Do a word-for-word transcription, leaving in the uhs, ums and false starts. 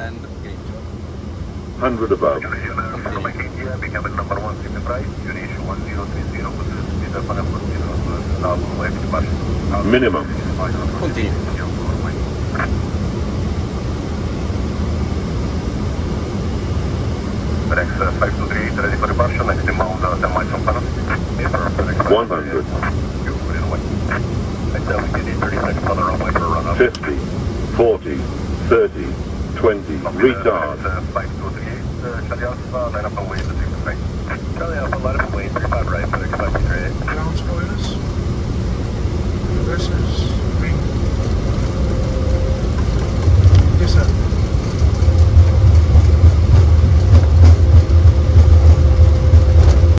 and gate. one hundred above. Becoming number one, Sydney Price, duration one zero three zero, Minimum. Continue. Rex five two three eight ready for departure, next inbound uh, ten miles from Paris. one hundred. fifty, forty, thirty, twenty, retard. five two three eight, Charlie Alpha, line up and wait to Sydney Price. Charlie Alpha, line up and wait, thirty-five right, for expecting grade.